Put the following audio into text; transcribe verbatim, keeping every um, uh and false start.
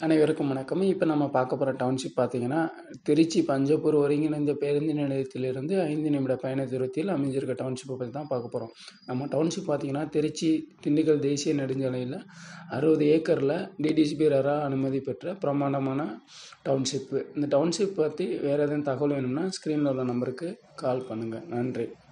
அனைவருக்கும் வணக்கம். இப்போ நம்ம பார்க்க போகிற டவுன்ஷிப் பார்த்தீங்கன்னா, திருச்சி பஞ்சப்பூர் ஒருங்கிணைந்த பேருந்து நிலையத்திலிருந்து ஐந்து நிமிட பயண தூரத்தில் அமைஞ்சிருக்க டவுன்ஷிப்பை பற்றி தான் பார்க்க போகிறோம். நம்ம டவுன்ஷிப் பார்த்தீங்கன்னா, திருச்சி திண்டுக்கல் தேசிய நெடுஞ்சாலையில் அறுபது ஏக்கரில் டிடிசிபி ரெரா அனுமதி பெற்ற பிரமாண்டமான டவுன்ஷிப்பு. இந்த டவுன்ஷிப் பற்றி வேறு எதுவும் தகவல் வேணும்னா ஸ்க்ரீனில் உள்ள நம்பருக்கு கால் பண்ணுங்கள். நன்றி.